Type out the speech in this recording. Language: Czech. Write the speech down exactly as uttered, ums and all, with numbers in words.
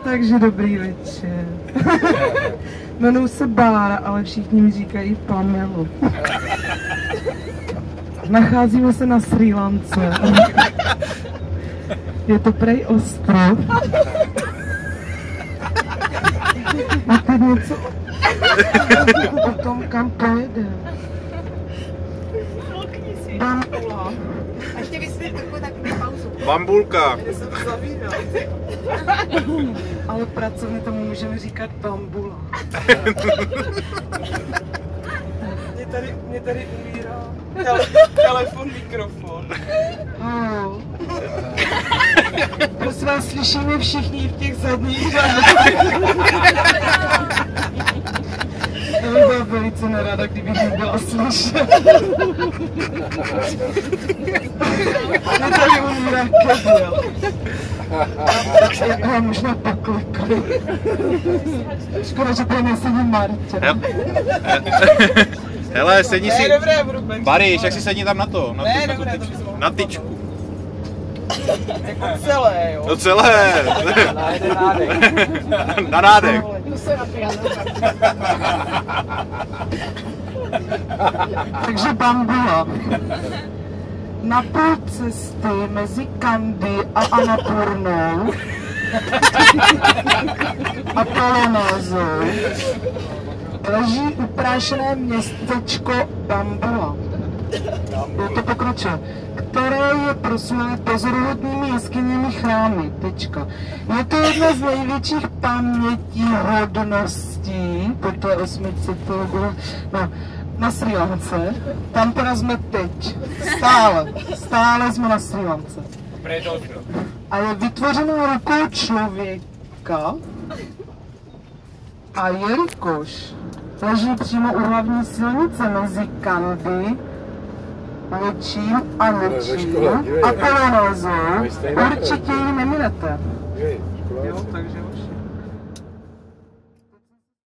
Takže dobrý večer. Jmenuji se Bára, ale všichni mi říkají Pamelu. Nacházíme se na Srí Lance. Je to prej ostrov. A teď něco o tom, kam pojede. Bambula. A ještě vysvět takovou takovou pauzu. Bambulka. Ale pracovně tomu můžeme říkat bambula. Mě tady, mě tady umírá Tele, telefon, mikrofon. Oh. Prosím vás, slyšíme všichni v těch zadních řadách. Já bych byla velice nerada, kdybych nebyla slyšet. Mě tady umírá kebel. Já možná pokleknu. Škoda, že tady nesedí Martě. Hele, sedni si... Ne, dobré, budu pečit. Baríš, jak si sedni tam na to, na, Ne, tu, dobré, na, tu, to na tyčku. Jako celé, jo. No celé. Na jeden nádech. Na nádech. To se napíjá. Takže bambula. Na půl cesty mezi Kandy a Annapurnou a Polonézou leží uprášené městečko Bambula. Je to pokračuje. Které je prosluné pozoruhodnými jeskyními chrámy. Tečka. Je to jedna z největších pamětihodností po té osmičce, to bylo, no, na Srí Lance. Tam teda jsme teď. Stále. Stále jsme na Srí Lance. A je vytvořená rukou člověka. A jelikož leží přímo u hlavní silnice mezi Kandy, něčím a něčím a Polonézou, určitě ji neminete. Jo, takže už.